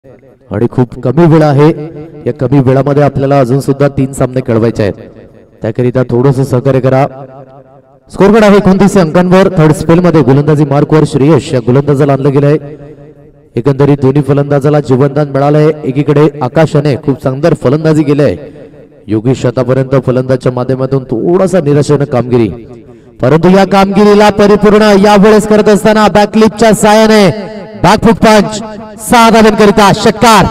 आणि खूप कमी वेळ आहे। या कमी वेळामध्ये आपल्याला अजून सुद्धा 3 सामने खेळवायचे आहेत, त्याकरिता थोडंसं सहकार्य करा। स्कोर कार्ड आहे 29 अंकांवर। थर्ड स्पेल मध्ये गोलंदाजी मार्कवर श्रेयश या गोलंदाजाला आणलं गेलंय। एकंदरीत दोन्ही फलंदाजाला जीवनदान मिळालंय। एकीकडे आकाशाने खूप चांगली फलंदाजी केलीय, योगेश आतापर्यंत फलंदाजच्या माध्यमातून थोडासा निराशाजनक कामगिरी, परंतु या कामगिरीला परिपूर्ण यावेळेस करत असताना बॅकलिपच्या साहाय्याने बॅकफुट पंच 6 धावांकरिता षटकार।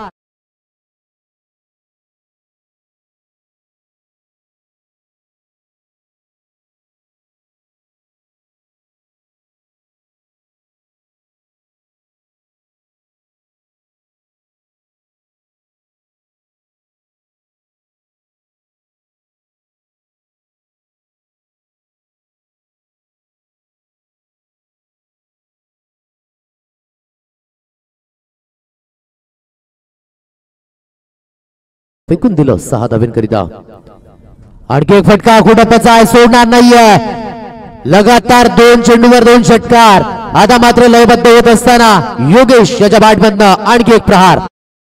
फेकून दिलं 6 धावांकरिता। आणखी एक फटका कुटप्प्याचा आहे, सोडणार नाहीये। लगातार 2 चेंडूवर 2 षटकार। आता मात्र लयबद्ध होत असताना योगेश याच्या बॅटमधनं आणखी एक प्रहार।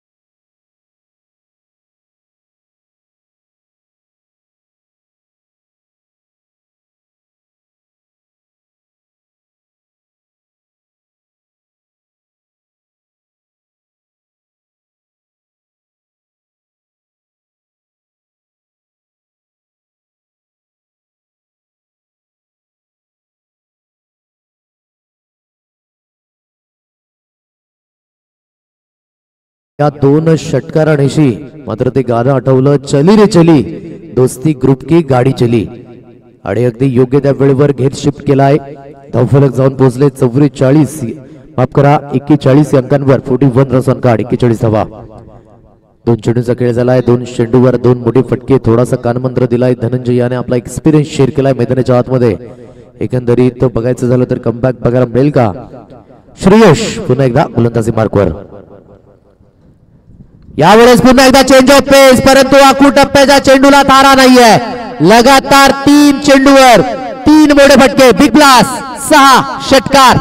या 2 षटकारांशी मात्र ते गाणं आठवलं, चली रे चली दोस्ती ग्रुप की गाडी चली। आणि अगदी योग्य त्या वेळेवर घेर शिफ्ट केलाय। धावफलक जाऊन पोहोचले 41 अंकांवर। 41 रन्स ऑन कार्ड, 41 धावा। 2 चेंडूचा खेळ झालाय, 2 चेंडूवर 2 मोठे फटके। थोडासा कानमंत्र दिलाय धनंजय याने, आपला एक्सपिरियन्स शेअर केलाय मैदानाच्या आतमध्ये। एकंदरीत बघायचं झालं तर कमबॅक बघायला मिळेल का? श्रेयश पुन्हा एकदा गोलंदाजी मार्कवर। यावेळेस पुन्हा एकदा चेंज ऑफ पेस, परंतु आखू टप्प्याच्या चेंडूला थारा नाहीये। लगातार 3 चेंडूवर 3 मोठे फटके, बिग ब्लास्ट, 6 षटकार।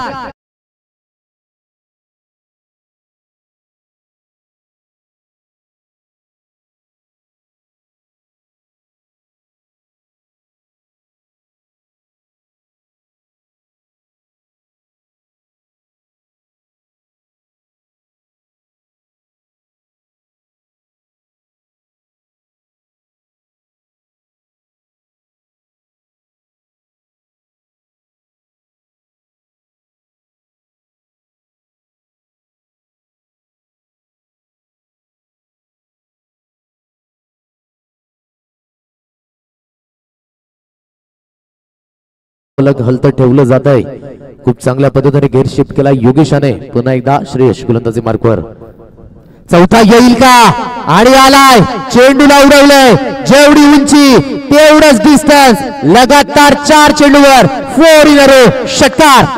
हलत ठेवलं जात आहे, खूप चांगल्या पद्धतीने घेर शिफ्ट केला योगेशाने। पुन्हा एकदा श्रेयश गोलंदाजी मार्कवर। चौथा येईल का? आणि आलाय, चेंडूला उडवलंय। जेवढी उंची तेवढंच डिस्टन्स। लगातार 4 चेंडूवर 4 इन अ रो, षटकार।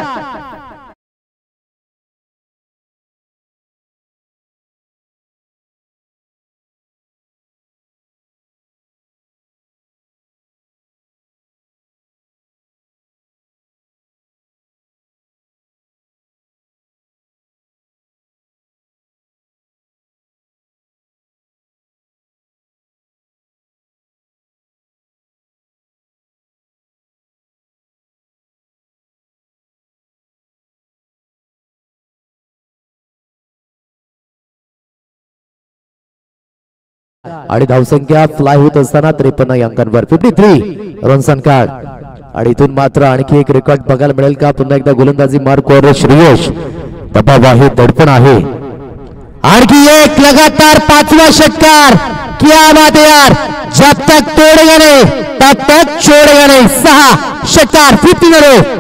आणि धावसंख्या फ्लाय होत असताना 53 अंकांवर 53 रन्स ऑन कार्ड। आणि इथून मात्र आणखी एक रेकॉर्ड बघायला मिळेल का? पुन्हा एकदा गोलंदाजी मार्कवर श्रेयश। दबाव आहे, दडपण आहे। आणखी एक लगातार 5वां षटकार। क्या बात है यार, जब तक तोड़ेगा नहीं तब तक छोड़ेगा नहीं। 6 षटकार, 50 इन अ रो।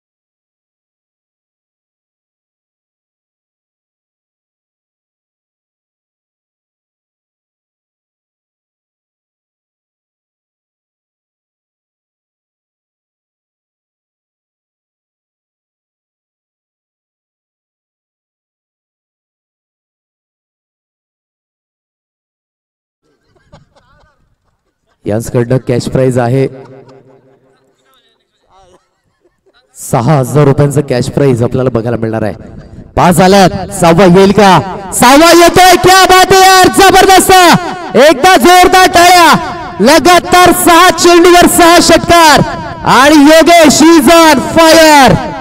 यांच्याकडनं कॅश प्राइज आहे 6000 रुपयांचं कॅश प्राइज आपल्याला बघायला मिळणार आहे। पास झाल्यात. सहावा येईल का? सहावा येतोय. क्या बात आहे यार, जबरदस्त. एकदा जोरदार टाळ्या. लगातार 6 चेंडूवर 6 षटकार आणि योगेश इज ऑन फायर.